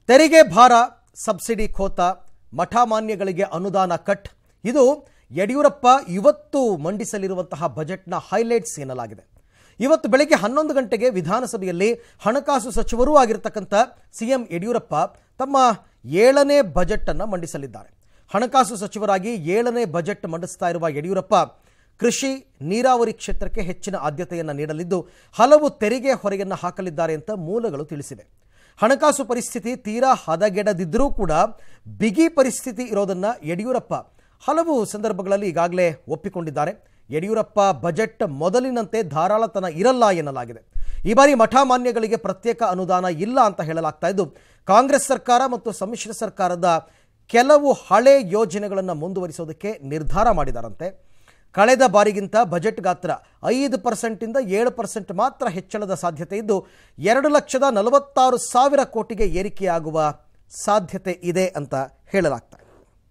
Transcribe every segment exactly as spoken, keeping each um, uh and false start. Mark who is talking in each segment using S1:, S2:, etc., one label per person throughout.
S1: ತೆರಿಗೆ ಭಾರ, ಸಬ್ಸಿಡಿ ಖೋತ, ಮಠಮಾನ್ಯಗಳಿಗೆ ಅನುದಾನ ಕಟ್, ಇದು ಯಡಿಯೂರಪ್ಪ ಇವತ್ತು ಮಂಡಿಸಲಿರುವಂತಹ ಬಜೆಟ್ನ ಹೈಲೈಟ್ಸ್ ಎನ್ನಲಾಗಿದೆ. ಇವತ್ತು ಬೆಳಗ್ಗೆ ಹನ್ನೊಂದು ಗಂಟೆಗೆ ವಿಧಾನಸಭೆಯಲ್ಲಿ ಹಣಕಾಸು ಸಚಿವರೂ ಆಗಿರತಕ್ಕಂಥ ಸಿಎಂ ಯಡಿಯೂರಪ್ಪ ತಮ್ಮ ಏಳನೇ ಬಜೆಟ್ ಅನ್ನು ಮಂಡಿಸಲಿದ್ದಾರೆ. ಹಣಕಾಸು ಸಚಿವರಾಗಿ ಏಳನೇ ಬಜೆಟ್ ಮಂಡಿಸ್ತಾ ಇರುವ ಯಡಿಯೂರಪ್ಪ ಕೃಷಿ, ನೀರಾವರಿ ಕ್ಷೇತ್ರಕ್ಕೆ ಹೆಚ್ಚಿನ ಆದ್ಯತೆಯನ್ನು ನೀಡಲಿದ್ದು ಹಲವು ತೆರಿಗೆ ಹೊರೆಯನ್ನು ಹಾಕಲಿದ್ದಾರೆ ಅಂತ ಮೂಲಗಳು ತಿಳಿಸಿವೆ. ಹಣಕಾಸು ಪರಿಸ್ಥಿತಿ ತೀರಾ ಹದಗೆಡದಿದ್ದರೂ ಕೂಡ ಬಿಗಿ ಪರಿಸ್ಥಿತಿ ಇರೋದನ್ನು ಯಡಿಯೂರಪ್ಪ ಹಲವು ಸಂದರ್ಭಗಳಲ್ಲಿ ಈಗಾಗಲೇ ಒಪ್ಪಿಕೊಂಡಿದ್ದಾರೆ. ಯಡಿಯೂರಪ್ಪ ಬಜೆಟ್ ಮೊದಲಿನಂತೆ ಧಾರಾಳತನ ಇರಲ್ಲ ಎನ್ನಲಾಗಿದೆ. ಈ ಬಾರಿ ಮಠಮಾನ್ಯಗಳಿಗೆ ಪ್ರತ್ಯೇಕ ಅನುದಾನ ಇಲ್ಲ ಅಂತ ಹೇಳಲಾಗ್ತಾ ಇದ್ದು, ಕಾಂಗ್ರೆಸ್ ಸರ್ಕಾರ ಮತ್ತು ಸಮ್ಮಿಶ್ರ ಸರ್ಕಾರದ ಕೆಲವು ಹಳೆ ಯೋಜನೆಗಳನ್ನು ಮುಂದುವರಿಸೋದಕ್ಕೆ ನಿರ್ಧಾರ ಮಾಡಿದಾರಂತೆ. ಕಳೆದ ಬಾರಿಗಿಂತ ಬಜೆಟ್ ಗಾತ್ರ ಐದು ಪರ್ಸೆಂಟಿಂದ ಏಳು ಪರ್ಸೆಂಟ್ ಮಾತ್ರ ಹೆಚ್ಚಳದ ಸಾಧ್ಯತೆ ಇದ್ದು ಎರಡು ಲಕ್ಷದ ನಲವತ್ತಾರು ಸಾವಿರ ಕೋಟಿಗೆ ಏರಿಕೆಯಾಗುವ ಸಾಧ್ಯತೆ ಇದೆ ಅಂತ ಹೇಳಲಾಗ್ತಾ ಇದೆ.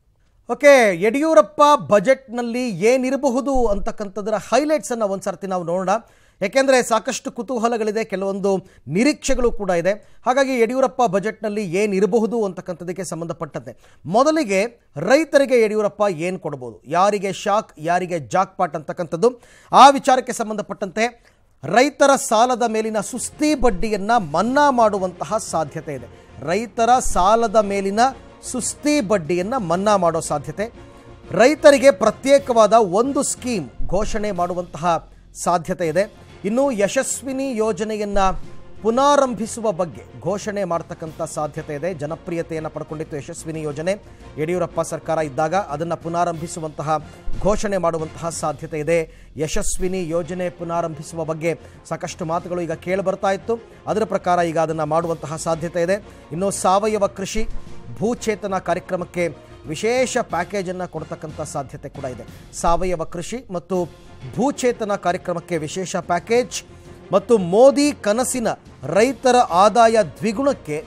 S1: ಓಕೆ, ಯಡಿಯೂರಪ್ಪ ಬಜೆಟ್ನಲ್ಲಿ ಏನಿರಬಹುದು ಅಂತಕ್ಕಂಥದ್ರ ಹೈಲೈಟ್ಸನ್ನು ಒಂದು ಸರ್ತಿ ನಾವು ನೋಡೋಣ. ಯಾಕೆಂದರೆ ಸಾಕಷ್ಟು ಕುತೂಹಲಗಳಿದೆ, ಕೆಲವೊಂದು ನಿರೀಕ್ಷೆಗಳು ಕೂಡ ಇದೆ. ಹಾಗಾಗಿ ಯಡಿಯೂರಪ್ಪ ಬಜೆಟ್ನಲ್ಲಿ ಏನಿರಬಹುದು ಅಂತಕ್ಕಂಥದಕ್ಕೆ ಸಂಬಂಧಪಟ್ಟಂತೆ ಮೊದಲಿಗೆ ರೈತರಿಗೆ ಯಡಿಯೂರಪ್ಪ ಏನು ಕೊಡ್ಬೋದು, ಯಾರಿಗೆ ಶಾಕ್, ಯಾರಿಗೆ ಜಾಕ್ಪಾಟ್ ಅಂತಕ್ಕಂಥದ್ದು, ಆ ವಿಚಾರಕ್ಕೆ ಸಂಬಂಧಪಟ್ಟಂತೆ ರೈತರ ಸಾಲದ ಮೇಲಿನ ಸುಸ್ತಿ ಬಡ್ಡಿಯನ್ನು ಮನ್ನಾ ಮಾಡುವಂತಹ ಸಾಧ್ಯತೆ ಇದೆ. ರೈತರ ಸಾಲದ ಮೇಲಿನ ಸುಸ್ತಿ ಬಡ್ಡಿಯನ್ನು ಮನ್ನಾ ಮಾಡೋ ಸಾಧ್ಯತೆ, ರೈತರಿಗೆ ಪ್ರತ್ಯೇಕವಾದ ಒಂದು ಸ್ಕೀಮ್ ಘೋಷಣೆ ಮಾಡುವಂತಹ ಸಾಧ್ಯತೆ ಇದೆ. ಇನ್ನು ಯಶಸ್ವಿನಿ ಯೋಜನೆಯನ್ನು ಪುನಾರಂಭಿಸುವ ಬಗ್ಗೆ ಘೋಷಣೆ ಮಾಡ್ತಕ್ಕಂಥ ಸಾಧ್ಯತೆ ಇದೆ. ಜನಪ್ರಿಯತೆಯನ್ನು ಪಡ್ಕೊಂಡಿತ್ತು ಯಶಸ್ವಿನಿ ಯೋಜನೆ. ಯಡಿಯೂರಪ್ಪ ಸರ್ಕಾರ ಇದ್ದಾಗ ಅದನ್ನು ಪುನಾರಂಭಿಸುವಂತಹ ಘೋಷಣೆ ಮಾಡುವಂತಹ ಸಾಧ್ಯತೆ ಇದೆ. ಯಶಸ್ವಿನಿ ಯೋಜನೆ ಪುನಾರಂಭಿಸುವ ಬಗ್ಗೆ ಸಾಕಷ್ಟು ಮಾತುಗಳು ಈಗ ಕೇಳಿ ಬರ್ತಾ ಇತ್ತು. ಅದರ ಪ್ರಕಾರ ಈಗ ಅದನ್ನು ಮಾಡುವಂತಹ ಸಾಧ್ಯತೆ ಇದೆ. ಇನ್ನು ಸಾವಯವ ಕೃಷಿ, ಭೂಚೇತನ ಕಾರ್ಯಕ್ರಮಕ್ಕೆ ವಿಶೇಷ ಪ್ಯಾಕೇಜನ್ನು ಕೊಡ್ತಕ್ಕಂಥ ಸಾಧ್ಯತೆ ಕೂಡ ಇದೆ. ಸಾವಯವ ಕೃಷಿ ಮತ್ತು ಭೂಚೇತನ ಕಾರ್ಯಕ್ರಮಕ್ಕೆ ವಿಶೇಷ ಪ್ಯಾಕೇಜ್ ಮತ್ತು ಮೋದಿ ಕನಸಿನ ರೈತರ ಆದಾಯ ದ್ವಿಗುಣಕ್ಕೆ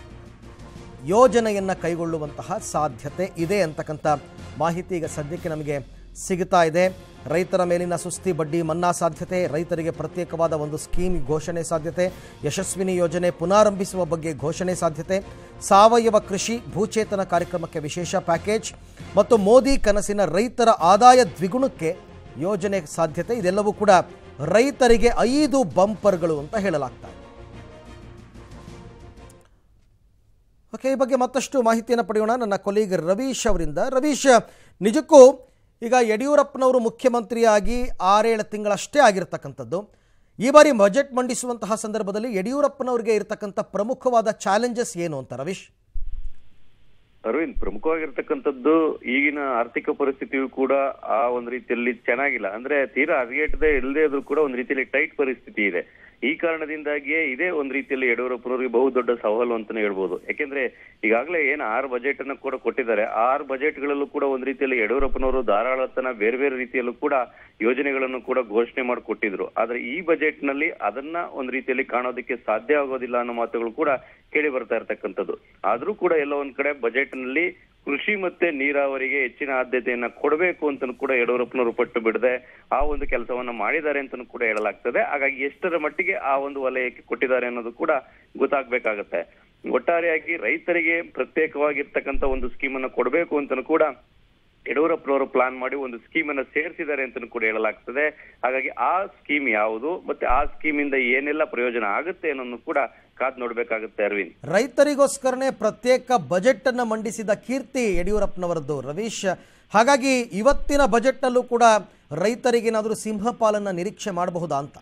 S1: ಯೋಜನೆಯನ್ನು ಕೈಗೊಳ್ಳುವಂತಹ ಸಾಧ್ಯತೆ ಇದೆ ಅಂತಕ್ಕಂಥ ಮಾಹಿತಿ ಈಗ ಸದ್ಯಕ್ಕೆ ನಮಗೆ ಸಿಗುತ್ತಾ ಇದೆ. ರೈತರ ಮೇಲಿನ ಸುಸ್ತಿ ಬಡ್ಡಿ ಮನ್ನಾ ಸಾಧ್ಯತೆ, ರೈತರಿಗೆ ಪ್ರತ್ಯೇಕವಾದ ಒಂದು ಸ್ಕೀಮ್ ಘೋಷಣೆ ಸಾಧ್ಯತೆ, ಯಶಸ್ವಿನಿ ಯೋಜನೆ ಪುನಾರಂಭಿಸುವ ಬಗ್ಗೆ ಘೋಷಣೆ ಸಾಧ್ಯತೆ, ಸಾವಯವ ಕೃಷಿ, ಭೂಚೇತನ ಕಾರ್ಯಕ್ರಮಕ್ಕೆ ವಿಶೇಷ ಪ್ಯಾಕೇಜ್ ಮತ್ತು ಮೋದಿ ಕನಸಿನ ರೈತರ ಆದಾಯ ದ್ವಿಗುಣಕ್ಕೆ ಯೋಜನೆ ಸಾಧ್ಯತೆ. ಇದೆಲ್ಲವೂ ಕೂಡ ರೈತರಿಗೆ ಐದು ಬಂಪರ್ಗಳು ಅಂತ ಹೇಳಲಾಗ್ತದೆ. ಓಕೆ, ಈ ಬಗ್ಗೆ ಮತ್ತಷ್ಟು ಮಾಹಿತಿಯನ್ನು ಪಡೆಯೋಣ ನನ್ನ ಕೊಲೀಗ್ ರವೀಶ್ ಅವರಿಂದ. ರವೀಶ್, ನಿಜಕ್ಕೂ ಈಗ ಯಡಿಯೂರಪ್ಪನವರು ಮುಖ್ಯಮಂತ್ರಿಯಾಗಿ ಆರೇಳು ತಿಂಗಳಷ್ಟೇ ಆಗಿರ್ತಕ್ಕಂಥದ್ದು. ಈ ಬಾರಿ ಬಜೆಟ್ ಮಂಡಿಸುವಂತಹ ಸಂದರ್ಭದಲ್ಲಿ ಯಡಿಯೂರಪ್ಪನವರಿಗೆ ಇರತಕ್ಕಂಥ ಪ್ರಮುಖವಾದ ಚಾಲೆಂಜಸ್ ಏನು ಅಂತ ರವೀಶ್?
S2: ಅರವಿಂದ್, ಪ್ರಮುಖವಾಗಿರ್ತಕ್ಕಂಥದ್ದು ಈಗಿನ ಆರ್ಥಿಕ ಪರಿಸ್ಥಿತಿಯು ಕೂಡ ಆ ಒಂದು ರೀತಿಯಲ್ಲಿ ಚೆನ್ನಾಗಿಲ್ಲ. ಅಂದ್ರೆ ತೀರಾ ಹದಗೆಟ್ಟದೆ ಇಲ್ಲದೆ ಇದ್ರೂ ಕೂಡ ಒಂದು ರೀತಿಯಲ್ಲಿ ಟೈಟ್ ಪರಿಸ್ಥಿತಿ ಇದೆ. ಈ ಕಾರಣದಿಂದಾಗಿಯೇ ಇದೇ ಒಂದು ರೀತಿಯಲ್ಲಿ ಯಡಿಯೂರಪ್ಪನವರಿಗೆ ಬಹುದೊಡ್ಡ ಸವಾಲು ಅಂತಾನೆ ಹೇಳ್ಬೋದು. ಯಾಕೆಂದ್ರೆ ಈಗಾಗಲೇ ಏನು ಆರು ಬಜೆಟ್ ಅನ್ನು ಕೂಡ ಕೊಟ್ಟಿದ್ದಾರೆ. ಆರು ಬಜೆಟ್ ಗಳಲ್ಲೂ ಕೂಡ ಒಂದು ರೀತಿಯಲ್ಲಿ ಯಡಿಯೂರಪ್ಪನವರು ಧಾರಾಳತನ ಬೇರೆ ಬೇರೆ ರೀತಿಯಲ್ಲೂ ಕೂಡ ಯೋಜನೆಗಳನ್ನು ಕೂಡ ಘೋಷಣೆ ಮಾಡಿ ಕೊಟ್ಟಿದ್ರು. ಆದ್ರೆ ಈ ಬಜೆಟ್ ನಲ್ಲಿ ಅದನ್ನ ಒಂದು ರೀತಿಯಲ್ಲಿ ಕಾಣೋದಕ್ಕೆ ಸಾಧ್ಯ ಆಗೋದಿಲ್ಲ ಅನ್ನೋ ಮಾತುಗಳು ಕೂಡ ಕೇಳಿ ಬರ್ತಾ ಇರ್ತಕ್ಕಂಥದ್ದು. ಆದ್ರೂ ಕೂಡ ಎಲ್ಲ ಒಂದ್ ಕಡೆ ಬಜೆಟ್ ನಲ್ಲಿ ಕೃಷಿ ಮತ್ತೆ ನೀರಾವರಿಗೆ ಹೆಚ್ಚಿನ ಆದ್ಯತೆಯನ್ನ ಕೊಡಬೇಕು ಅಂತನೂ ಕೂಡ ಯಡಿಯೂರಪ್ಪನವರು ಪಟ್ಟು ಬಿಡದೆ ಆ ಒಂದು ಕೆಲಸವನ್ನ ಮಾಡಿದ್ದಾರೆ ಅಂತನೂ ಕೂಡ ಹೇಳಲಾಗ್ತದೆ. ಹಾಗಾಗಿ ಎಷ್ಟರ ಮಟ್ಟಿಗೆ ಆ ಒಂದು ವಲಯಕ್ಕೆ ಕೊಟ್ಟಿದ್ದಾರೆ ಅನ್ನೋದು ಕೂಡ ಗೊತ್ತಾಗ್ಬೇಕಾಗತ್ತೆ. ಒಟ್ಟಾರೆಯಾಗಿ ರೈತರಿಗೆ ಪ್ರತ್ಯೇಕವಾಗಿರ್ತಕ್ಕಂಥ ಒಂದು ಸ್ಕೀಮ್ ಅನ್ನ ಕೊಡಬೇಕು ಅಂತನೂ ಕೂಡ ಯಡಿಯೂರಪ್ಪನವರು ಪ್ಲಾನ್ ಮಾಡಿ ಒಂದು ಸ್ಕೀಮ್ ಅನ್ನ ಸೇರಿಸಿದ್ದಾರೆ ಅಂತನೂ ಕೂಡ ಹೇಳಲಾಗ್ತದೆ. ಹಾಗಾಗಿ ಆ ಸ್ಕೀಮ್ ಯಾವುದು ಮತ್ತೆ ಆ ಸ್ಕೀಮ್ ಇಂದ ಏನೆಲ್ಲ ಪ್ರಯೋಜನ ಆಗುತ್ತೆ ಅನ್ನೋದು ಕೂಡ ಕಾದ್ ನೋಡ್ಬೇಕಾಗುತ್ತೆ. ಅರವಿಂದ್,
S1: ರೈತರಿಗೋಸ್ಕರನೇ ಪ್ರತ್ಯೇಕ ಬಜೆಟ್ ಅನ್ನ ಮಂಡಿಸಿದ ಕೀರ್ತಿ ಯಡಿಯೂರಪ್ಪನವರದ್ದು ರವೀಶ್. ಹಾಗಾಗಿ ಇವತ್ತಿನ ಬಜೆಟ್ ನಲ್ಲೂ ಕೂಡ ರೈತರಿಗೇನಾದ್ರೂ ಸಿಂಹಪಾಲನ್ನ ನಿರೀಕ್ಷೆ ಮಾಡಬಹುದಾ ಅಂತ?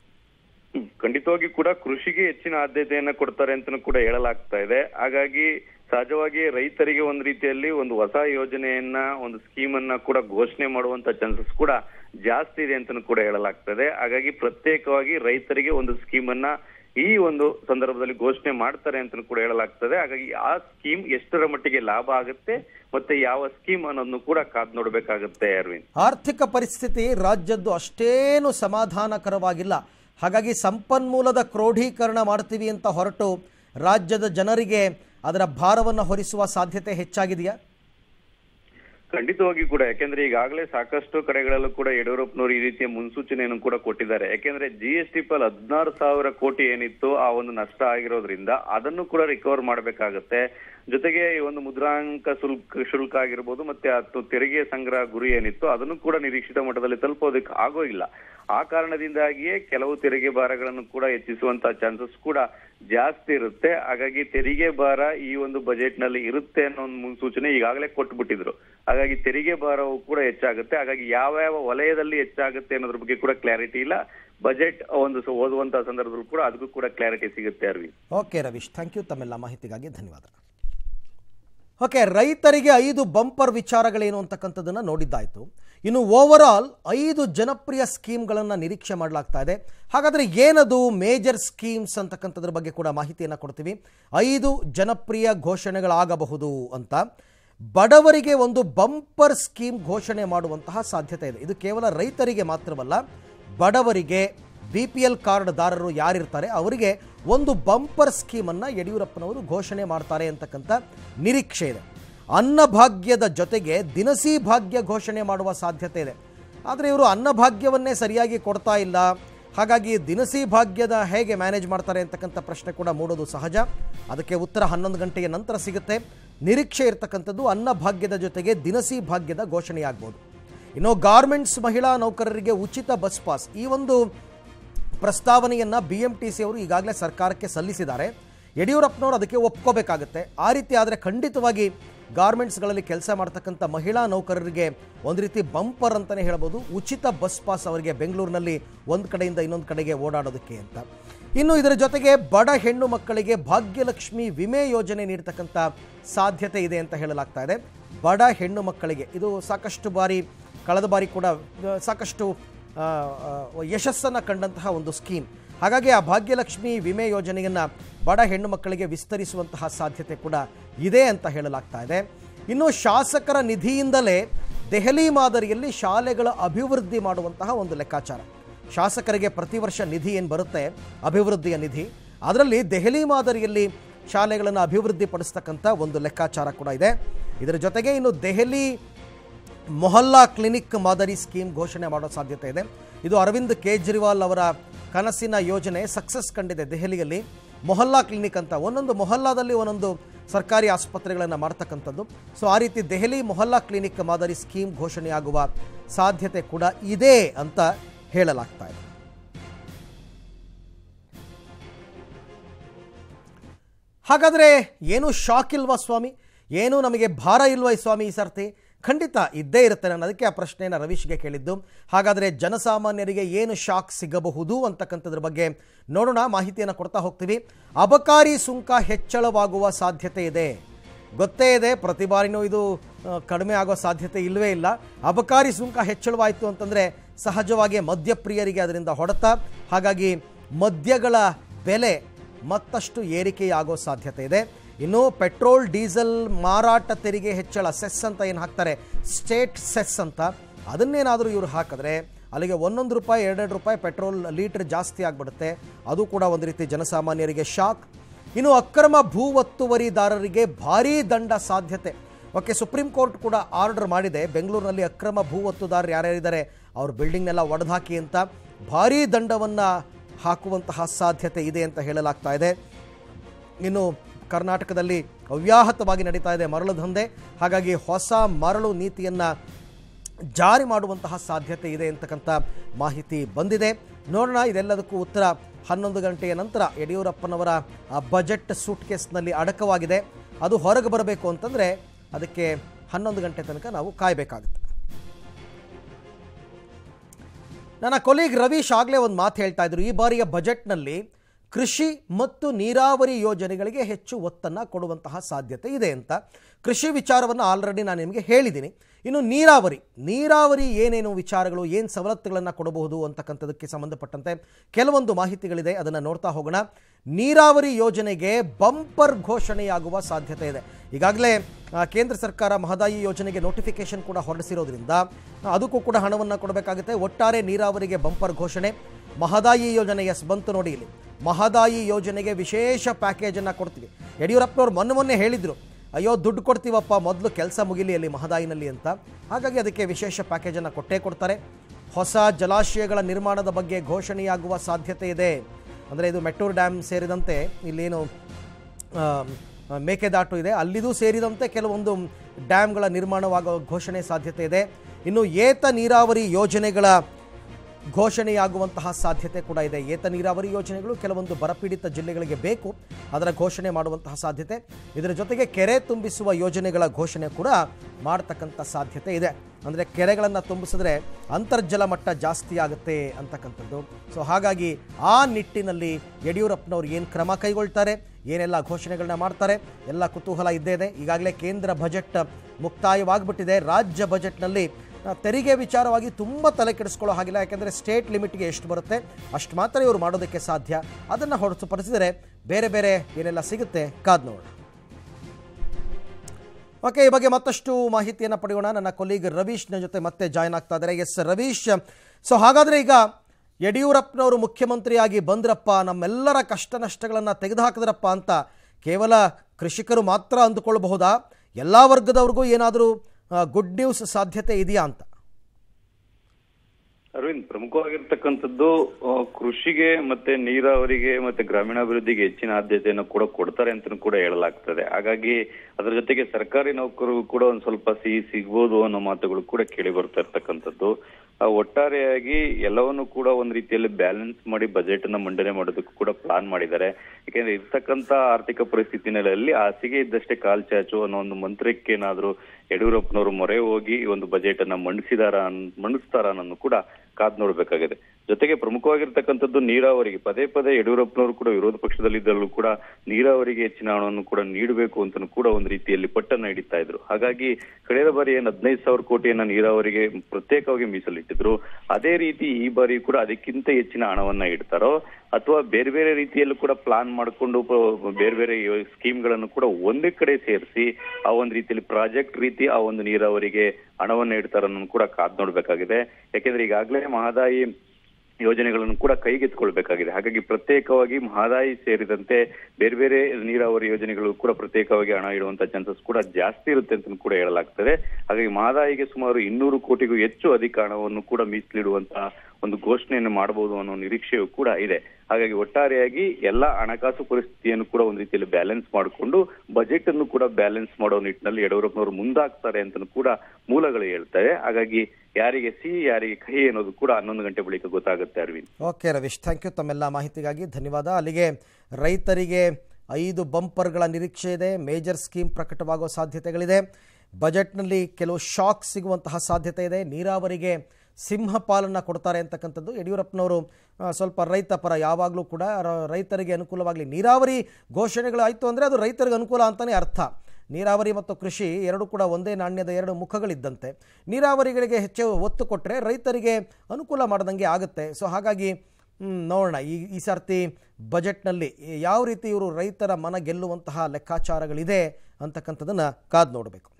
S2: ಖಂಡಿತವಾಗಿ ಕೂಡ ಕೃಷಿಗೆ ಹೆಚ್ಚಿನ ಆದ್ಯತೆಯನ್ನ ಕೊಡ್ತಾರೆ ಅಂತನೂ ಕೂಡ ಹೇಳಲಾಗ್ತಾ ಇದೆ. ಹಾಗಾಗಿ ಸಹಜವಾಗಿ ರೈತರಿಗೆ ಒಂದು ರೀತಿಯಲ್ಲಿ ಒಂದು ಹೊಸ ಯೋಜನೆಯನ್ನ ಒಂದು ಸ್ಕೀಮ್ ಅನ್ನ ಕೂಡ ಘೋಷಣೆ ಮಾಡುವಂತ ಚಾನ್ಸಸ್ ಕೂಡ ಜಾಸ್ತಿ ಇದೆ ಅಂತನೂ ಕೂಡ ಹೇಳಲಾಗ್ತದೆ. ಹಾಗಾಗಿ ಪ್ರತ್ಯೇಕವಾಗಿ ರೈತರಿಗೆ ಒಂದು ಸ್ಕೀಮ್ ಅನ್ನ ಈ ಒಂದು ಸಂದರ್ಭದಲ್ಲಿ ಘೋಷಣೆ ಮಾಡ್ತಾರೆ ಅಂತನೂ ಕೂಡ ಹೇಳಲಾಗ್ತದೆ. ಹಾಗಾಗಿ ಆ ಸ್ಕೀಮ್ ಎಷ್ಟರ ಮಟ್ಟಿಗೆ ಲಾಭ ಆಗುತ್ತೆ ಮತ್ತೆ ಯಾವ ಸ್ಕೀಮ್ ಅನ್ನೋದನ್ನು ಕೂಡ ಕಾದ್ ನೋಡ್ಬೇಕಾಗುತ್ತೆ. ಅರವಿಂದ್,
S1: ಆರ್ಥಿಕ ಪರಿಸ್ಥಿತಿ ರಾಜ್ಯದ್ದು ಅಷ್ಟೇನು ಸಮಾಧಾನಕರವಾಗಿಲ್ಲ. ಹಾಗಾಗಿ ಸಂಪನ್ಮೂಲದ ಕ್ರೋಢೀಕರಣ ಮಾಡ್ತೀವಿ ಅಂತ ಹೊರಟು ರಾಜ್ಯದ ಜನರಿಗೆ ಅದರ ಭಾರವನ್ನು ಹೊರಿಸುವ ಸಾಧ್ಯತೆ ಹೆಚ್ಚಾಗಿದೆಯಾ?
S2: ಖಂಡಿತವಾಗಿ ಕೂಡ, ಯಾಕೆಂದ್ರೆ ಈಗಾಗಲೇ ಸಾಕಷ್ಟು ಕಡೆಗಳಲ್ಲೂ ಕೂಡ ಯಡಿಯೂರಪ್ಪನವರು ಈ ರೀತಿಯ ಮುನ್ಸೂಚನೆಯನ್ನು ಕೂಡ ಕೊಟ್ಟಿದ್ದಾರೆ. ಯಾಕೆಂದ್ರೆ ಜಿ ಎಸ್ ಟಿ ಪಲ್ ಹದಿನಾರು ಸಾವಿರ ಕೋಟಿ ಏನಿತ್ತು ಆ ಒಂದು ನಷ್ಟ ಆಗಿರೋದ್ರಿಂದ ಅದನ್ನು ಕೂಡ ರಿಕವರ್ ಮಾಡಬೇಕಾಗತ್ತೆ. ಜೊತೆಗೆ ಈ ಒಂದು ಮುದ್ರಾಂಕ ಶುಲ್ಕ ಶುಲ್ಕ ಆಗಿರ್ಬೋದು, ಮತ್ತೆ ಅದು ತೆರಿಗೆ ಸಂಗ್ರಹ ಗುರಿ ಏನಿತ್ತು ಅದನ್ನು ಕೂಡ ನಿರೀಕ್ಷಿತ ಮಟ್ಟದಲ್ಲಿ ತಲುಪೋದಕ್ಕೆ ಆಗೋ ಇಲ್ಲ. ಆ ಕಾರಣದಿಂದಾಗಿಯೇ ಕೆಲವು ತೆರಿಗೆ ಭಾರಗಳನ್ನು ಕೂಡ ಹೆಚ್ಚಿಸುವಂತಹ ಚಾನ್ಸಸ್ ಕೂಡ ಜಾಸ್ತಿ ಇರುತ್ತೆ. ಹಾಗಾಗಿ ತೆರಿಗೆ ಭಾರ ಈ ಒಂದು ಬಜೆಟ್ ನಲ್ಲಿ ಇರುತ್ತೆ ಅನ್ನೋ ಒಂದು ಮುನ್ಸೂಚನೆ ಈಗಾಗಲೇ ಕೊಟ್ಬಿಟ್ಟಿದ್ರು. ಹಾಗಾಗಿ ತೆರಿಗೆ ಭಾರವು ಕೂಡ ಹೆಚ್ಚಾಗುತ್ತೆ. ಹಾಗಾಗಿ ಯಾವ ಯಾವ ವಲಯದಲ್ಲಿ ಹೆಚ್ಚಾಗುತ್ತೆ ಅನ್ನೋದ್ರ ಬಗ್ಗೆ ಕೂಡ ಕ್ಲಾರಿಟಿ ಇಲ್ಲ. ಬಜೆಟ್ ಒಂದು ಓದುವಂತಹ ಸಂದರ್ಭದಲ್ಲಿ ಕೂಡ ಅದಕ್ಕೂ ಕೂಡ ಕ್ಲಾರಿಟಿ ಸಿಗುತ್ತೆ. Aravind.
S1: Okay Ravish, thank you. ತಮ್ಮೆಲ್ಲ ಮಾಹಿತಿಗಾಗಿ ಧನ್ಯವಾದ. ಓಕೆ, ರೈತರಿಗೆ ಐದು ಬಂಪರ್ ವಿಚಾರಗಳೇನು ಅಂತಕ್ಕಂಥದ್ದನ್ನು ನೋಡಿದ್ದಾಯಿತು. ಇನ್ನು ಓವರ್ ಆಲ್ ಐದು ಜನಪ್ರಿಯ ಸ್ಕೀಮ್ಗಳನ್ನು ನಿರೀಕ್ಷೆ ಮಾಡಲಾಗ್ತಾ ಇದೆ. ಹಾಗಾದರೆ ಏನದು ಮೇಜರ್ ಸ್ಕೀಮ್ಸ್ ಅಂತಕ್ಕಂಥದ್ರ ಬಗ್ಗೆ ಕೂಡ ಮಾಹಿತಿಯನ್ನು ಕೊಡ್ತೀವಿ. ಐದು ಜನಪ್ರಿಯ ಘೋಷಣೆಗಳಾಗಬಹುದು ಅಂತ. ಬಡವರಿಗೆ ಒಂದು ಬಂಪರ್ ಸ್ಕೀಮ್ ಘೋಷಣೆ ಮಾಡುವಂತಹ ಸಾಧ್ಯತೆ ಇದೆ. ಇದು ಕೇವಲ ರೈತರಿಗೆ ಮಾತ್ರವಲ್ಲ, ಬಡವರಿಗೆ, ಬಿ ಪಿ ಎಲ್ ಕಾರ್ಡ್ದಾರರು ಯಾರಿರ್ತಾರೆ ಅವರಿಗೆ ಒಂದು ಬಂಪರ್ ಸ್ಕೀಮನ್ನು ಯಡಿಯೂರಪ್ಪನವರು ಘೋಷಣೆ ಮಾಡ್ತಾರೆ ಅಂತಕ್ಕಂಥ ನಿರೀಕ್ಷೆ ಇದೆ. ಅನ್ನಭಾಗ್ಯದ ಜೊತೆಗೆ ದಿನಸಿ ಭಾಗ್ಯ ಘೋಷಣೆ ಮಾಡುವ ಸಾಧ್ಯತೆ ಇದೆ. ಆದರೆ ಇವರು ಅನ್ನಭಾಗ್ಯವನ್ನೇ ಸರಿಯಾಗಿ ಕೊಡ್ತಾ ಇಲ್ಲ. ಹಾಗಾಗಿ ದಿನಸಿ ಭಾಗ್ಯದ ಹೇಗೆ ಮ್ಯಾನೇಜ್ ಮಾಡ್ತಾರೆ ಅಂತಕ್ಕಂಥ ಪ್ರಶ್ನೆ ಕೂಡ ಮೂಡೋದು ಸಹಜ. ಅದಕ್ಕೆ ಉತ್ತರ ಹನ್ನೊಂದು ಗಂಟೆಯ ನಂತರ ಸಿಗುತ್ತೆ. ನಿರೀಕ್ಷೆ ಇರತಕ್ಕಂಥದ್ದು ಅನ್ನಭಾಗ್ಯದ ಜೊತೆಗೆ ದಿನಸಿ ಭಾಗ್ಯದ ಘೋಷಣೆಯಾಗ್ಬೋದು. ಇನ್ನು ಗಾರ್ಮೆಂಟ್ಸ್ ಮಹಿಳಾ ನೌಕರರಿಗೆ ಉಚಿತ ಬಸ್ ಪಾಸ್, ಈ ಒಂದು ಪ್ರಸ್ತಾವನೆಯನ್ನು ಬಿ ಎಂ ಟಿ ಸಿ ಅವರು ಈಗಾಗಲೇ ಸರ್ಕಾರಕ್ಕೆ ಸಲ್ಲಿಸಿದ್ದಾರೆ. ಯಡಿಯೂರಪ್ಪನವರು ಅದಕ್ಕೆ ಒಪ್ಕೋಬೇಕಾಗುತ್ತೆ. ಆ ರೀತಿ ಆದರೆ ಖಂಡಿತವಾಗಿ ಗಾರ್ಮೆಂಟ್ಸ್ಗಳಲ್ಲಿ ಕೆಲಸ ಮಾಡ್ತಕ್ಕಂಥ ಮಹಿಳಾ ನೌಕರರಿಗೆ ಒಂದು ರೀತಿ ಬಂಪರ್ ಅಂತಲೇ ಹೇಳ್ಬೋದು. ಉಚಿತ ಬಸ್ ಪಾಸ್ ಅವರಿಗೆ ಬೆಂಗಳೂರಿನಲ್ಲಿ ಒಂದು ಕಡೆಯಿಂದ ಇನ್ನೊಂದು ಕಡೆಗೆ ಓಡಾಡೋದಕ್ಕೆ ಅಂತ. ಇನ್ನು ಇದರ ಜೊತೆಗೆ ಬಡ ಹೆಣ್ಣು ಮಕ್ಕಳಿಗೆ ಭಾಗ್ಯಲಕ್ಷ್ಮಿ ವಿಮೆ ಯೋಜನೆ ನೀಡತಕ್ಕಂಥ ಸಾಧ್ಯತೆ ಇದೆ ಅಂತ ಹೇಳಲಾಗ್ತಾ ಇದೆ. ಬಡ ಹೆಣ್ಣು ಮಕ್ಕಳಿಗೆ ಇದು ಸಾಕಷ್ಟು ಬಾರಿ, ಕಳೆದ ಬಾರಿ ಕೂಡ ಸಾಕಷ್ಟು ಯಶಸ್ಸನ್ನು ಕಂಡಂತಹ ಒಂದು ಸ್ಕೀಮ್. ಹಾಗಾಗಿ ಆ ಭಾಗ್ಯಲಕ್ಷ್ಮಿ ವಿಮೆ ಯೋಜನೆಯನ್ನು ಬಡ ಹೆಣ್ಣು ಮಕ್ಕಳಿಗೆ ವಿಸ್ತರಿಸುವಂತಹ ಸಾಧ್ಯತೆ ಕೂಡ ಇದೆ ಅಂತ ಹೇಳಲಾಗ್ತಾ ಇದೆ. ಇನ್ನು ಶಾಸಕರ ನಿಧಿಯಿಂದಲೇ ದೆಹಲಿ ಮಾದರಿಯಲ್ಲಿ ಶಾಲೆಗಳ ಅಭಿವೃದ್ಧಿ ಮಾಡುವಂತಹ ಒಂದು ಲೆಕ್ಕಾಚಾರ. ಶಾಸಕರಿಗೆ ಪ್ರತಿ ವರ್ಷ ನಿಧಿ ಏನು ಬರುತ್ತೆ, ಅಭಿವೃದ್ಧಿಯ ನಿಧಿ, ಅದರಲ್ಲಿ ದೆಹಲಿ ಮಾದರಿಯಲ್ಲಿ ಶಾಲೆಗಳನ್ನು ಅಭಿವೃದ್ಧಿ ಪಡಿಸ್ತಕ್ಕಂಥ ಒಂದು ಲೆಕ್ಕಾಚಾರ ಕೂಡ ಇದೆ. ಇದರ ಜೊತೆಗೆ ಇನ್ನು ದೆಹಲಿ ಮೊಹಲ್ಲಾ ಕ್ಲಿನಿಕ್ ಮಾದರಿ ಸ್ಕೀಮ್ ಘೋಷಣೆ ಮಾಡೋ ಸಾಧ್ಯತೆ ಇದೆ. ಇದು ಅರವಿಂದ್ ಕೇಜ್ರಿವಾಲ್ ಅವರ ಕನಸಿನ ಯೋಜನೆ ಸಕ್ಸಸ್ ಕಂಡಿದೆ. ದೆಹಲಿಯಲ್ಲಿ ಮೊಹಲ್ಲಾ ಕ್ಲಿನಿಕ್ ಅಂತ ಒಂದೊಂದು ಮೊಹಲ್ಲಾದಲ್ಲಿ ಒಂದೊಂದು ಸರ್ಕಾರಿ ಆಸ್ಪತ್ರೆಗಳನ್ನು ಮಾಡ್ತಕ್ಕಂಥದ್ದು. ಸೊ ಆ ರೀತಿ ದೆಹಲಿ ಮೊಹಲ್ಲಾ ಕ್ಲಿನಿಕ್ ಮಾದರಿ ಸ್ಕೀಮ್ ಘೋಷಣೆಯಾಗುವ ಸಾಧ್ಯತೆ ಕೂಡ ಇದೆ ಅಂತ ಹೇಳಲಾಗ್ತಾ ಇದೆ. ಹಾಗಾದರೆ ಏನು ಶಾಕ್ ಇಲ್ವಾ ಸ್ವಾಮಿ, ಏನು ನಮಗೆ ಭಾರ ಇಲ್ವಾ ಈ ಸ್ವಾಮಿ ಈ ಸರ್ತಿ? ಖಂಡಿತ ಇದ್ದೇ ಇರುತ್ತೆ. ನಾನು ಅದಕ್ಕೆ ಆ ಪ್ರಶ್ನೆಯನ್ನು ರವೀಶ್ಗೆ ಕೇಳಿದ್ದು. ಹಾಗಾದರೆ ಜನಸಾಮಾನ್ಯರಿಗೆ ಏನು ಶಾಕ್ ಸಿಗಬಹುದು ಅಂತಕ್ಕಂಥದ್ರ ಬಗ್ಗೆ ನೋಡೋಣ, ಮಾಹಿತಿಯನ್ನು ಕೊಡ್ತಾ ಹೋಗ್ತೀವಿ. ಅಬಕಾರಿ ಸುಂಕ ಹೆಚ್ಚಳವಾಗುವ ಸಾಧ್ಯತೆ ಇದೆ. ಗೊತ್ತೇ ಇದೆ, ಪ್ರತಿ ಬಾರಿನೂ ಇದು ಕಡಿಮೆ ಆಗೋ ಸಾಧ್ಯತೆ ಇಲ್ಲವೇ ಇಲ್ಲ. ಅಬಕಾರಿ ಸುಂಕ ಹೆಚ್ಚಳವಾಯಿತು ಅಂತಂದರೆ ಸಹಜವಾಗಿ ಮದ್ಯಪ್ರಿಯರಿಗೆ ಅದರಿಂದ ಹೊಡೆತ. ಹಾಗಾಗಿ ಮದ್ಯಗಳ ಬೆಲೆ ಮತ್ತಷ್ಟು ಏರಿಕೆಯಾಗೋ ಸಾಧ್ಯತೆ ಇದೆ. ಇನ್ನು ಪೆಟ್ರೋಲ್ ಡೀಸೆಲ್ ಮಾರಾಟ ತೆರಿಗೆ ಹೆಚ್ಚಳ, ಸೆಸ್ ಅಂತ ಏನು ಹಾಕ್ತಾರೆ, ಸ್ಟೇಟ್ ಸೆಸ್ ಅಂತ, ಅದನ್ನೇನಾದರೂ ಇವರು ಹಾಕಿದ್ರೆ ಅಲ್ಲಿಗೆ ಒಂದೊಂದು ರೂಪಾಯಿ ಎರಡೆರಡು ರೂಪಾಯಿ ಪೆಟ್ರೋಲ್ ಲೀಟರ್ ಜಾಸ್ತಿ ಆಗಿಬಿಡುತ್ತೆ. ಅದು ಕೂಡ ಒಂದು ರೀತಿ ಜನಸಾಮಾನ್ಯರಿಗೆ ಶಾಕ್. ಇನ್ನು ಅಕ್ರಮ ಭೂ ಒತ್ತುವರಿದಾರರಿಗೆ ಭಾರೀ ದಂಡ ಸಾಧ್ಯತೆ. ಓಕೆ, ಸುಪ್ರೀಂ ಕೋರ್ಟ್ ಕೂಡ ಆರ್ಡರ್ ಮಾಡಿದೆ, ಬೆಂಗಳೂರಿನಲ್ಲಿ ಅಕ್ರಮ ಭೂ ಒತ್ತುದಾರರು ಯಾರ್ಯಾರಿದ್ದಾರೆ ಅವ್ರ ಬಿಲ್ಡಿಂಗ್ನೆಲ್ಲ ಒಡೆದಾಕಿ ಅಂತ ಭಾರೀ ದಂಡವನ್ನು ಹಾಕುವಂತಹ ಸಾಧ್ಯತೆ ಇದೆ ಅಂತ ಹೇಳಲಾಗ್ತಾ ಇದೆ. ಇನ್ನು ಕರ್ನಾಟಕದಲ್ಲಿ ಅವ್ಯಾಹತವಾಗಿ ನಡೀತಾ ಇದೆ ಮರಳು ದಂಧೆ. ಹಾಗಾಗಿ ಹೊಸ ಮರಳು ನೀತಿಯನ್ನು ಜಾರಿ ಮಾಡುವಂತಹ ಸಾಧ್ಯತೆ ಇದೆ ಅಂತಕ್ಕಂಥ ಮಾಹಿತಿ ಬಂದಿದೆ. ನೋಡೋಣ, ಇದೆಲ್ಲದಕ್ಕೂ ಉತ್ತರ ಹನ್ನೊಂದು ಗಂಟೆಯ ನಂತರ. ಯಡಿಯೂರಪ್ಪನವರ ಬಜೆಟ್ ಸೂಟ್ ಕೇಸ್ನಲ್ಲಿ ಅಡಕವಾಗಿದೆ. ಅದು ಹೊರಗೆ ಬರಬೇಕು ಅಂತಂದರೆ ಅದಕ್ಕೆ ಹನ್ನೊಂದು ಗಂಟೆ ತನಕ ನಾವು ಕಾಯಬೇಕಾಗುತ್ತೆ. ನನ್ನ ಕೊಲೀಗ್ ರವೀಶ್ ಆಗಲೇ ಒಂದು ಮಾತು ಹೇಳ್ತಾ ಇದ್ರು, ಈ ಬಾರಿಯ ಬಜೆಟ್ನಲ್ಲಿ ಕೃಷಿ ಮತ್ತು ನೀರಾವರಿ ಯೋಜನೆಗಳಿಗೆ ಹೆಚ್ಚು ಒತ್ತನ್ನು ಕೊಡುವಂತಹ ಸಾಧ್ಯತೆ ಇದೆ ಅಂತ. ಕೃಷಿ ವಿಚಾರವನ್ನು ಆಲ್ರೆಡಿ ನಾನು ನಿಮಗೆ ಹೇಳಿದ್ದೀನಿ. ಇನ್ನು ನೀರಾವರಿ ನೀರಾವರಿ ಏನೇನು ವಿಚಾರಗಳು, ಏನು ಸವಲತ್ತುಗಳನ್ನು ಕೊಡಬಹುದು ಅಂತಕ್ಕಂಥದಕ್ಕೆ ಸಂಬಂಧಪಟ್ಟಂತೆ ಕೆಲವೊಂದು ಮಾಹಿತಿಗಳಿದೆ, ಅದನ್ನು ನೋಡ್ತಾ ಹೋಗೋಣ. ನೀರಾವರಿ ಯೋಜನೆಗೆ ಬಂಪರ್ ಘೋಷಣೆಯಾಗುವ ಸಾಧ್ಯತೆ ಇದೆ. ಈಗಾಗಲೇ ಕೇಂದ್ರ ಸರ್ಕಾರ ಮಹದಾಯಿ ಯೋಜನೆಗೆ ನೋಟಿಫಿಕೇಶನ್ ಕೂಡ ಹೊರಡಿಸಿರೋದ್ರಿಂದ ಅದಕ್ಕೂ ಕೂಡ ಹಣವನ್ನು ಕೊಡಬೇಕಾಗುತ್ತೆ. ಒಟ್ಟಾರೆ ನೀರಾವರಿಗೆ ಬಂಪರ್ ಘೋಷಣೆ. ಮಹದಾಯಿ ಯೋಜನೆ ಎಸ್ ಬಂತು ನೋಡಿ, ಇಲ್ಲಿ ಮಹದಾಯಿ ಯೋಜನೆಗೆ ವಿಶೇಷ ಪ್ಯಾಕೇಜನ್ನು ಕೊಡ್ತೀವಿ. ಯಡಿಯೂರಪ್ಪನವರು ಮೊನ್ನೆ ಮೊನ್ನೆ ಹೇಳಿದರು, ಅಯ್ಯೋ ದುಡ್ಡು ಕೊಡ್ತೀವಪ್ಪ ಮೊದಲು ಕೆಲಸ ಮುಗಿಲಿ ಅಲ್ಲಿ ಮಹದಾಯಿನಲ್ಲಿ ಅಂತ. ಹಾಗಾಗಿ ಅದಕ್ಕೆ ವಿಶೇಷ ಪ್ಯಾಕೇಜನ್ನು ಕೊಟ್ಟೇ ಕೊಡ್ತಾರೆ. ಹೊಸ ಜಲಾಶಯಗಳ ನಿರ್ಮಾಣದ ಬಗ್ಗೆ ಘೋಷಣೆಯಾಗುವ ಸಾಧ್ಯತೆ ಇದೆ. ಅಂದರೆ ಇದು ಮೆಟ್ಟೂರು ಡ್ಯಾಮ್ ಸೇರಿದಂತೆ ಇಲ್ಲೇನು ಮೇಕೆದಾಟು ಇದೆ ಅಲ್ಲಿದೂ ಸೇರಿದಂತೆ ಕೆಲವೊಂದು ಡ್ಯಾಮ್ಗಳ ನಿರ್ಮಾಣವಾಗುವ ಘೋಷಣೆ ಸಾಧ್ಯತೆ ಇದೆ. ಇನ್ನು ಏತ ನೀರಾವರಿ ಯೋಜನೆಗಳ ಘೋಷಣೆಯಾಗುವಂತಹ ಸಾಧ್ಯತೆ ಕೂಡ ಇದೆ. ಏತ ನೀರಾವರಿ ಯೋಜನೆಗಳು ಕೆಲವೊಂದು ಬರಪೀಡಿತ ಜಿಲ್ಲೆಗಳಿಗೆ ಬೇಕು, ಅದರ ಘೋಷಣೆ ಮಾಡುವಂತಹ ಸಾಧ್ಯತೆ. ಇದರ ಜೊತೆಗೆ ಕೆರೆ ತುಂಬಿಸುವ ಯೋಜನೆಗಳ ಘೋಷಣೆ ಕೂಡ ಮಾಡತಕ್ಕಂಥ ಸಾಧ್ಯತೆ ಇದೆ. ಅಂದರೆ ಕೆರೆಗಳನ್ನು ತುಂಬಿಸಿದ್ರೆ ಅಂತರ್ಜಲ ಮಟ್ಟ ಜಾಸ್ತಿ ಆಗುತ್ತೆ ಅಂತಕ್ಕಂಥದ್ದು. ಸೊ ಹಾಗಾಗಿ ಆ ನಿಟ್ಟಿನಲ್ಲಿ ಯಡಿಯೂರಪ್ಪನವರು ಏನು ಕ್ರಮ ಕೈಗೊಳ್ತಾರೆ, ಏನೆಲ್ಲ ಘೋಷಣೆಗಳನ್ನ ಮಾಡ್ತಾರೆ, ಎಲ್ಲ ಕುತೂಹಲ ಇದ್ದೇ ಇದೆ. ಈಗಾಗಲೇ ಕೇಂದ್ರ ಬಜೆಟ್ ಮುಕ್ತಾಯವಾಗಿಬಿಟ್ಟಿದೆ. ರಾಜ್ಯ ಬಜೆಟ್ನಲ್ಲಿ ತೆರಿಗೆ ವಿಚಾರವಾಗಿ ತುಂಬ ತಲೆ ಕೆಡಿಸ್ಕೊಳ್ಳೋ ಹಾಗಿಲ್ಲ. ಯಾಕೆಂದರೆ ಸ್ಟೇಟ್ ಲಿಮಿಟ್ಗೆ ಎಷ್ಟು ಬರುತ್ತೆ ಅಷ್ಟು ಮಾತ್ರ ಇವರು ಮಾಡೋದಕ್ಕೆ ಸಾಧ್ಯ. ಅದನ್ನು ಹೊರತುಪಡಿಸಿದರೆ ಬೇರೆ ಬೇರೆ ಏನೆಲ್ಲ ಸಿಗುತ್ತೆ ಕಾದ್ ನೋಡೋಣ. ಓಕೆ, ಈ ಬಗ್ಗೆ ಮತ್ತಷ್ಟು ಮಾಹಿತಿಯನ್ನು ಪಡೆಯೋಣ. ನನ್ನ ಕೊಲೀಗ್ ರವೀಶ್ನ ಜೊತೆ ಮತ್ತೆ ಜಾಯ್ನ್ ಆಗ್ತಾ ಇದ್ದಾರೆ. ಎಸ್ ರವೀಶ್, ಸೊ ಹಾಗಾದರೆ ಈಗ ಯಡಿಯೂರಪ್ಪನವರು ಮುಖ್ಯಮಂತ್ರಿಯಾಗಿ ಬಂದ್ರಪ್ಪ, ನಮ್ಮೆಲ್ಲರ ಕಷ್ಟ ನಷ್ಟಗಳನ್ನು ತೆಗೆದುಹಾಕಿದ್ರಪ್ಪ ಅಂತ ಕೇವಲ ಕೃಷಿಕರು ಮಾತ್ರ ಅಂದುಕೊಳ್ಬಹುದಾ? ಎಲ್ಲ ವರ್ಗದವ್ರಿಗೂ ಏನಾದರೂ ಗುಡ್ ನ್ಯೂಸ್ ಸಾಧ್ಯತೆ ಇದೆಯಾ ಅಂತ?
S2: ಅರವಿಂದ್, ಪ್ರಮುಖವಾಗಿರ್ತಕ್ಕಂಥದ್ದು ಕೃಷಿಗೆ ಮತ್ತೆ ನೀರಾವರಿಗೆ ಮತ್ತೆ ಗ್ರಾಮೀಣಾಭಿವೃದ್ಧಿಗೆ ಹೆಚ್ಚಿನ ಆದ್ಯತೆಯನ್ನು ಕೂಡ ಕೊಡ್ತಾರೆ ಅಂತ ಕೂಡ ಹೇಳಲಾಗ್ತದೆ. ಹಾಗಾಗಿ ಅದರ ಜೊತೆಗೆ ಸರ್ಕಾರಿ ನೌಕರರು ಕೂಡ ಒಂದ್ ಸ್ವಲ್ಪ ಸಿಹಿ ಸಿಗ್ಬೋದು ಅನ್ನೋ ಮಾತುಗಳು ಕೂಡ ಕೇಳಿ ಬರ್ತಾ ಇರ್ತಕ್ಕಂಥದ್ದು. ಒಟ್ಟಾರೆಯಾಗಿ ಎಲ್ಲವನ್ನು ಕೂಡ ಒಂದ್ ರೀತಿಯಲ್ಲಿ ಬ್ಯಾಲೆನ್ಸ್ ಮಾಡಿ ಬಜೆಟ್ ಅನ್ನ ಮಂಡನೆ ಮಾಡೋದಕ್ಕೂ ಕೂಡ ಪ್ಲಾನ್ ಮಾಡಿದ್ದಾರೆ. ಯಾಕೆಂದ್ರೆ ಇರ್ತಕ್ಕಂತ ಆರ್ಥಿಕ ಪರಿಸ್ಥಿತಿನಲ್ಲಿ ಹಾಸಿಗೆ ಇದ್ದಷ್ಟೇ ಕಾಲ್ ಚಾಚು ಅನ್ನೋ ಒಂದು ಮಂತ್ರಕ್ಕೆ ಏನಾದ್ರು ಯಡಿಯೂರಪ್ಪನವರು ಮೊರೆ ಹೋಗಿ ಈ ಒಂದು ಬಜೆಟ್ ಅನ್ನ ಮಂಡಿಸಿದಾರ ಮಂಡಿಸ್ತಾರ ಅನ್ನೋದು ಕೂಡ ಕಾದ್ ನೋಡ್ಬೇಕಾಗಿದೆ. ಜೊತೆಗೆ ಪ್ರಮುಖವಾಗಿರ್ತಕ್ಕಂಥದ್ದು ನೀರಾವರಿಗೆ ಪದೇ ಪದೇ ಯಡಿಯೂರಪ್ಪನವರು ಕೂಡ ವಿರೋಧ ಪಕ್ಷದಲ್ಲಿದ್ದಲ್ಲೂ ಕೂಡ ನೀರಾವರಿಗೆ ಹೆಚ್ಚಿನ ಹಣವನ್ನು ಕೂಡ ನೀಡಬೇಕು ಅಂತ ಕೂಡ ಒಂದು ರೀತಿಯಲ್ಲಿ ಪಟ್ಟನ್ನ ಹಿಡಿತಾ ಇದ್ರು. ಹಾಗಾಗಿ ಕಳೆದ ಬಾರಿ ಏನ್ ಹದಿನೈದು ಸಾವಿರ ಕೋಟಿಯನ್ನ ನೀರಾವರಿಗೆ ಪ್ರತ್ಯೇಕವಾಗಿ ಮೀಸಲಿಟ್ಟಿದ್ರು, ಅದೇ ರೀತಿ ಈ ಬಾರಿ ಕೂಡ ಅದಕ್ಕಿಂತ ಹೆಚ್ಚಿನ ಹಣವನ್ನ ಇಡ್ತಾರೋ ಅಥವಾ ಬೇರೆ ಬೇರೆ ರೀತಿಯಲ್ಲೂ ಕೂಡ ಪ್ಲಾನ್ ಮಾಡಿಕೊಂಡು ಬೇರೆ ಬೇರೆ ಸ್ಕೀಮ್ಗಳನ್ನು ಕೂಡ ಒಂದೇ ಕಡೆ ಸೇರಿಸಿ ಆ ಒಂದು ರೀತಿಯಲ್ಲಿ ಪ್ರಾಜೆಕ್ಟ್ ರೀತಿ ಆ ಒಂದು ನೀರಾವರಿಗೆ ಹಣವನ್ನ ಇಡ್ತಾರ ಅನ್ನೋದು ಕೂಡ ಕಾದ್ ನೋಡ್ಬೇಕಾಗಿದೆ. ಯಾಕೆಂದ್ರೆ ಈಗಾಗಲೇ ಮಹದಾಯಿ ಯೋಜನೆಗಳನ್ನು ಕೂಡ ಕೈಗೆತ್ತಿಕೊಳ್ಬೇಕಾಗಿದೆ. ಹಾಗಾಗಿ ಪ್ರತ್ಯೇಕವಾಗಿ ಮಹದಾಯಿ ಸೇರಿದಂತೆ ಬೇರೆ ಬೇರೆ ನೀರಾವರಿ ಯೋಜನೆಗಳು ಕೂಡ ಪ್ರತ್ಯೇಕವಾಗಿ ಹಣ ಇಡುವಂತ ಚಾನ್ಸಸ್ ಕೂಡ ಜಾಸ್ತಿ ಇರುತ್ತೆ ಅಂತ ಕೂಡ ಹೇಳಲಾಗ್ತದೆ. ಹಾಗಾಗಿ ಮಹದಾಯಿಗೆ ಸುಮಾರು ಇನ್ನೂರು ಕೋಟಿಗೂ ಹೆಚ್ಚು ಅಧಿಕ ಹಣವನ್ನು ಕೂಡ ಮೀಸಲಿಡುವಂತಹ ಒಂದು ಘೋಷಣೆಯನ್ನು ಮಾಡಬಹುದು ಅನ್ನೋ ನಿರೀಕ್ಷೆಯೂ ಕೂಡ ಇದೆ. ಹಾಗಾಗಿ ಒಟ್ಟಾರೆಯಾಗಿ ಎಲ್ಲ ಹಣಕಾಸು ಪರಿಸ್ಥಿತಿಯನ್ನು ಕೂಡ ಒಂದು ರೀತಿಯಲ್ಲಿ ಬ್ಯಾಲೆನ್ಸ್ ಮಾಡಿಕೊಂಡು ಬಜೆಟ್ ಅನ್ನು ಕೂಡ ಬ್ಯಾಲೆನ್ಸ್ ಮಾಡೋ ನಿಟ್ಟಿನಲ್ಲಿ ಯಡಿಯೂರಪ್ಪನವರು ಮುಂದಾಗ್ತಾರೆ ಅಂತ ಕೂಡ ಮೂಲಗಳು ಹೇಳ್ತಾರೆ. ಹಾಗಾಗಿ ಯಾರಿಗೆ ಸಿಹಿ ಯಾರಿಗೆ ಕಹಿ ಅನ್ನೋದು ಕೂಡ ಹನ್ನೊಂದು ಗಂಟೆ ಬಳಿಕ ಗೊತ್ತಾಗುತ್ತೆ. Aravind,
S1: okay Ravish, thank you. ತಮ್ಮೆಲ್ಲ ಮಾಹಿತಿಗಾಗಿ ಧನ್ಯವಾದ. ಅಲ್ಲಿಗೆ ರೈತರಿಗೆ ಐದು ಬಂಪರ್ಗಳ ನಿರೀಕ್ಷೆ ಇದೆ. ಮೇಜರ್ ಸ್ಕೀಮ್ ಪ್ರಕಟವಾಗೋ ಸಾಧ್ಯತೆಗಳಿದೆ. ಬಜೆಟ್ನಲ್ಲಿ ಕೆಲವು ಶಾಕ್ ಸಿಗುವಂತಹ ಸಾಧ್ಯತೆ ಇದೆ. ನೀರಾವರಿಗೆ ಸಿಂಹಪಾಲನ್ನು ಕೊಡ್ತಾರೆ ಅಂತಕ್ಕಂಥದ್ದು. ಯಡಿಯೂರಪ್ಪನವರು ಸ್ವಲ್ಪ ರೈತ ಪರ, ಯಾವಾಗಲೂ ಕೂಡ ರೈತರಿಗೆ ಅನುಕೂಲವಾಗಲಿ. ನೀರಾವರಿ ಘೋಷಣೆಗಳು ಆಯಿತು ಅಂದರೆ ಅದು ರೈತರಿಗೆ ಅನುಕೂಲ ಅಂತಲೇ ಅರ್ಥ. ನೀರಾವರಿ ಮತ್ತು ಕೃಷಿ ಎರಡು ಕೂಡ ಒಂದೇ ನಾಣ್ಯದ ಎರಡು ಮುಖಗಳಿದ್ದಂತೆ. ನೀರಾವರಿಗಳಿಗೆ ಹೆಚ್ಚು ಒತ್ತು ಕೊಟ್ಟರೆ ರೈತರಿಗೆ ಅನುಕೂಲ ಮಾಡ್ದಂಗೆ ಆಗುತ್ತೆ. ಸೊ ಹಾಗಾಗಿ ನೋಡೋಣ ಈ ಈ ಸರ್ತಿ ಬಜೆಟ್ನಲ್ಲಿ ಯಾವ ರೀತಿ ಇವರು ರೈತರ ಮನ ಗೆಲ್ಲುವಂತಹ ಲೆಕ್ಕಾಚಾರಗಳಿದೆ ಅಂತಕ್ಕಂಥದ್ದನ್ನು ಕಾದು ನೋಡಬೇಕು.